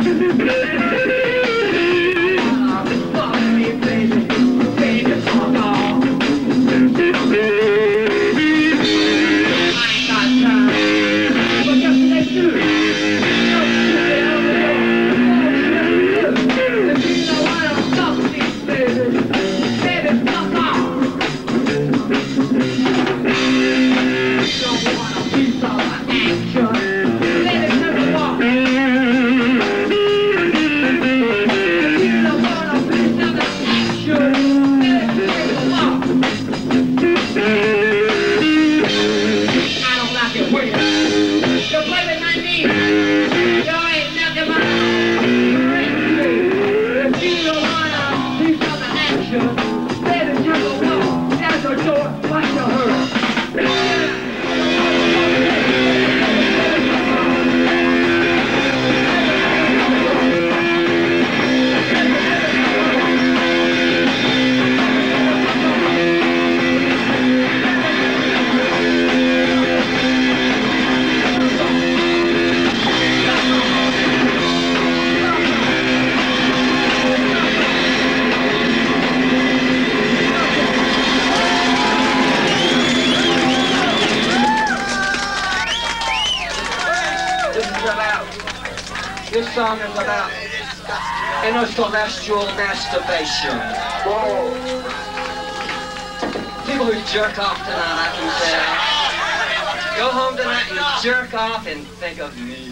This song is about intercelestial masturbation. Whoa. People who jerk off tonight, I can tell. Go home tonight and jerk off and think of me.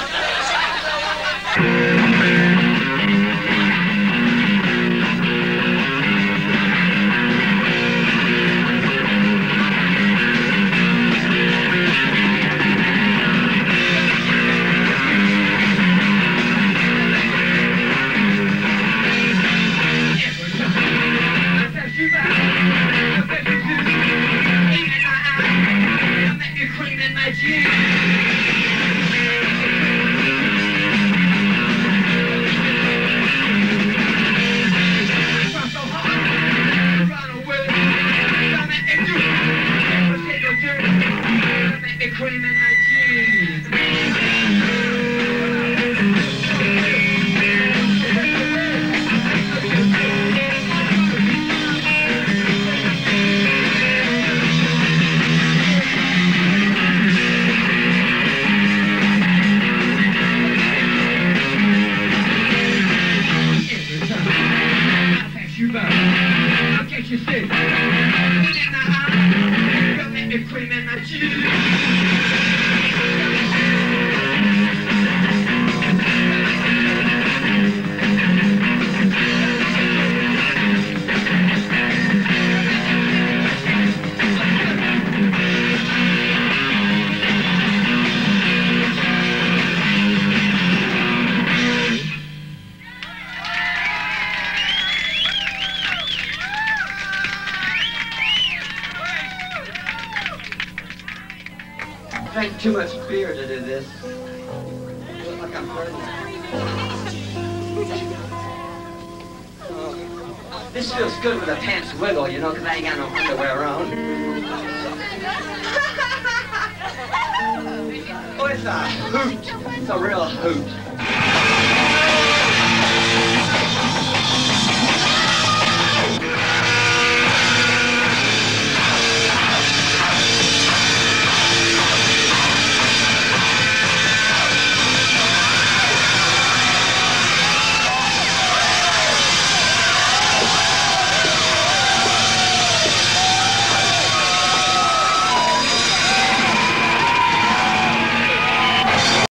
I drank too much beer to do this. I look like I'm pregnant. This feels good when the pants wiggle, you know, because I ain't got no underwear on. Oh, it's a hoot. It's a real hoot.